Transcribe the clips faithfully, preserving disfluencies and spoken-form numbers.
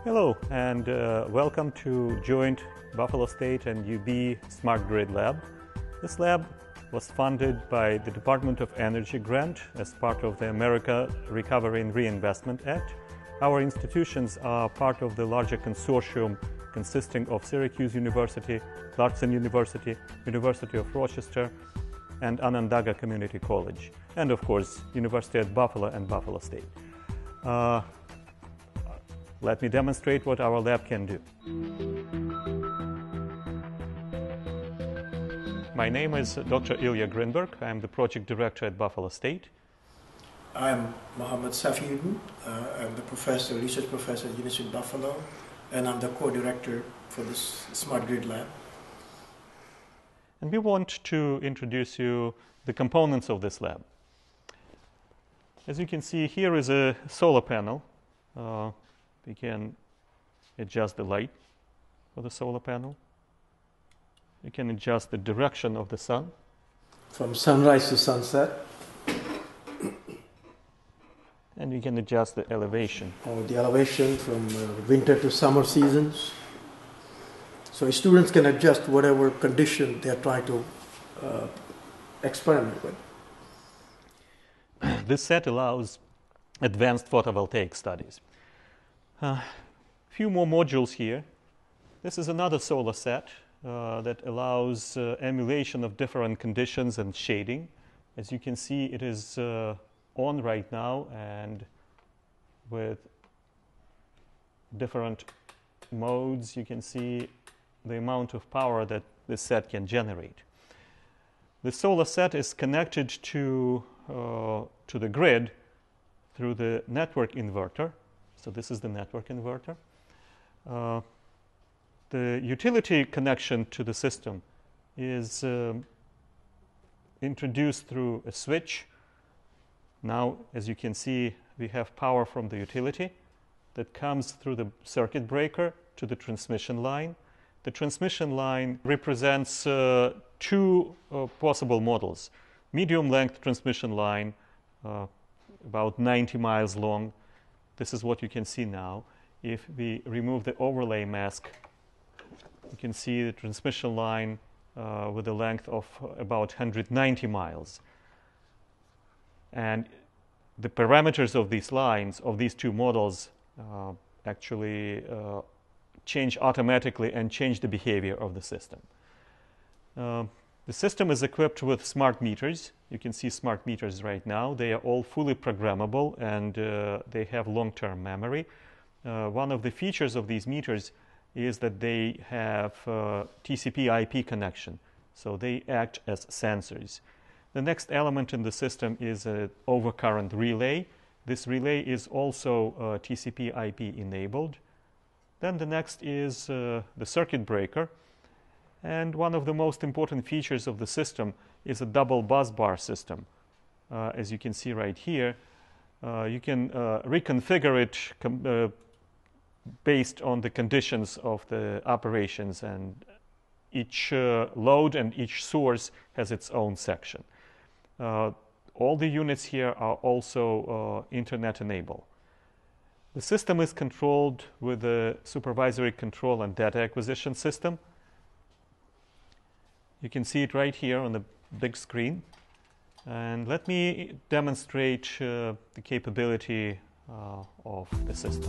Hello, and uh, welcome to joint Buffalo State and U B Smart Grid Lab. This lab was funded by the Department of Energy grant as part of the America Recovery and Reinvestment Act. Our institutions are part of the larger consortium consisting of Syracuse University, Clarkson University, University of Rochester, and Onondaga Community College, and of course, University at Buffalo and Buffalo State. Uh, let me demonstrate what our lab can do. My name is Doctor Ilya Grinberg. I'm the project director at Buffalo State. I'm Mohammed Safiuddin. Uh, I'm the professor, research professor at the University of Buffalo, and I'm the co-director for this Smart Grid Lab. And we want to introduce you the components of this lab. As you can see, here is a solar panel. Uh, we can adjust the light for the solar panel. You can adjust the direction of the sun. From sunrise to sunset. And you can adjust the elevation. Or the elevation from uh, winter to summer seasons. So students can adjust whatever condition they're trying to uh, experiment with. This set allows advanced photovoltaic studies. A uh, few more modules here. This is another solar set uh, that allows uh, emulation of different conditions and shading. As you can see, it is uh, on right now, and with different modes, you can see the amount of power that this set can generate. The solar set is connected to, uh, to the grid through the network inverter. So this is the network inverter. Uh, the utility connection to the system is um, introduced through a switch. Now, as you can see, we have power from the utility that comes through the circuit breaker to the transmission line. The transmission line represents uh, two uh, possible models. Medium-length transmission line, uh, about ninety miles long. This is what you can see now. If we remove the overlay mask, you can see the transmission line uh, with a length of about one hundred ninety miles. And the parameters of these lines, of these two models, uh, actually uh, change automatically and change the behavior of the system. Uh, the system is equipped with smart meters. You can see smart meters right now. They are all fully programmable, and uh, they have long-term memory. Uh, one of the features of these meters is that they have uh, T C P I P connection, so they act as sensors. The next element in the system is an overcurrent relay. This relay is also uh, T C P I P enabled. Then the next is uh, the circuit breaker. And one of the most important features of the system is a double bus bar system. Uh, as you can see right here, uh, you can uh, reconfigure it com uh, based on the conditions of the operations, and each uh, load and each source has its own section. Uh, all the units here are also uh, internet enabled. The system is controlled with a supervisory control and data acquisition system. You can see it right here on the big screen. And let me demonstrate uh, the capability uh, of the system.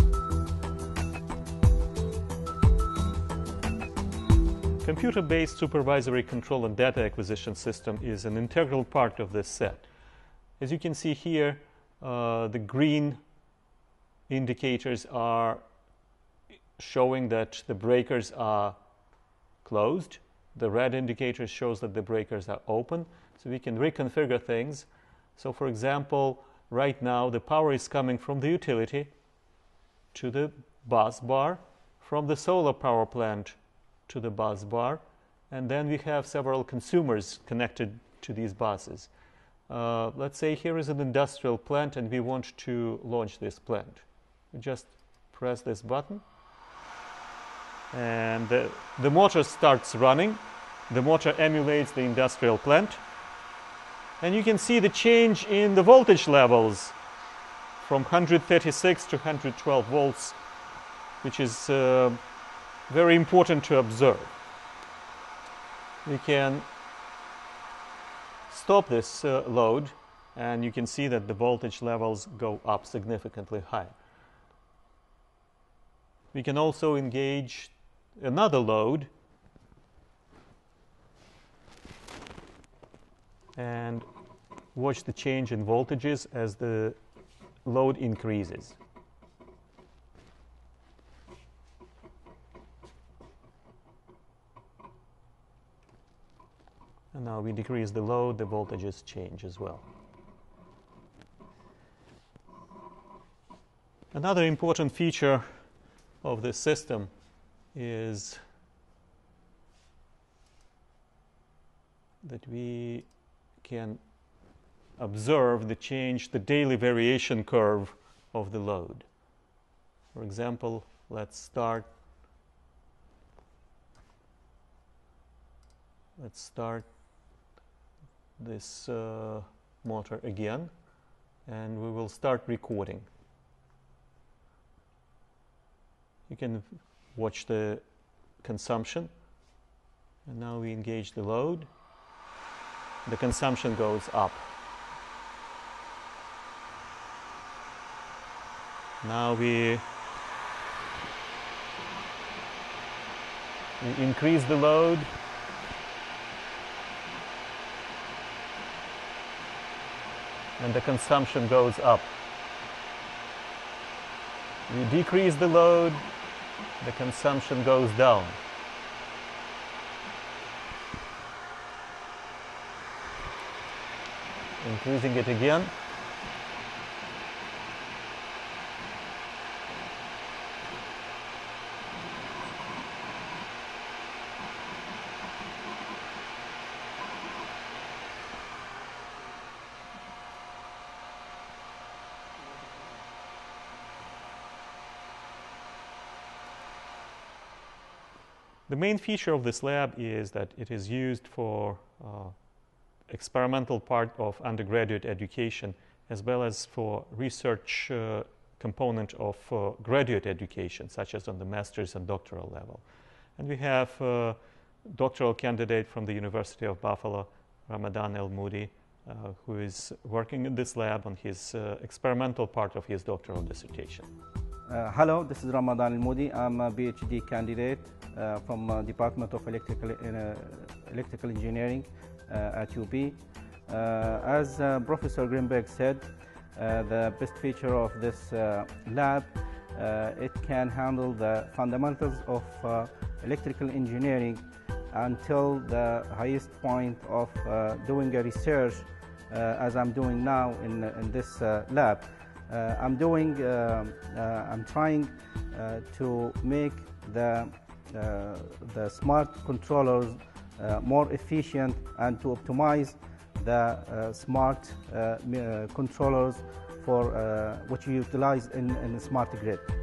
Computer-based supervisory control and data acquisition system is an integral part of this set. As you can see here, uh, the green indicators are showing that the breakers are closed. The red indicator shows that the breakers are open, so we can reconfigure things. So for example, right now the power is coming from the utility to the bus bar, from the solar power plant to the bus bar, and then we have several consumers connected to these buses. Uh, let's say here is an industrial plant and we want to launch this plant. We just press this button and the, the motor starts running. The motor emulates the industrial plant, and you can see the change in the voltage levels from one hundred thirty-six to one hundred twelve volts which is uh, very important to observe. We can stop this uh, load, and you can see that the voltage levels go up significantly higher. We can also engage another load and watch the change in voltages as the load increases. And now we decrease the load, the voltages change as well. Another important feature of this system is that we can observe the change, the daily variation curve of the load. For example, let's start let's start this uh, motor again, and we will start recording. You can watch the consumption, and now we engage the load. The consumption goes up. Now we, we increase the load. And the consumption goes up. We decrease the load, the consumption goes down. Increasing it again. The main feature of this lab is that it is used for uh, experimental part of undergraduate education, as well as for research uh, component of uh, graduate education, such as on the master's and doctoral level. And we have a doctoral candidate from the University of Buffalo, Ramadan El-Moody, uh, who is working in this lab on his uh, experimental part of his doctoral dissertation. Uh, hello, this is Ramadan El-Moody. I'm a PhD candidate uh, from uh, Department of Electrical, uh, Electrical Engineering uh, at U B. Uh, as uh, Professor Greenberg said, uh, the best feature of this uh, lab, uh, it can handle the fundamentals of uh, electrical engineering until the highest point of uh, doing a research, uh, as I'm doing now in, in this uh, lab. Uh, I'm doing, uh, uh, I'm trying uh, to make the, uh, the smart controllers uh, more efficient and to optimize the uh, smart uh, uh, controllers for uh, what you utilize in, in a smart grid.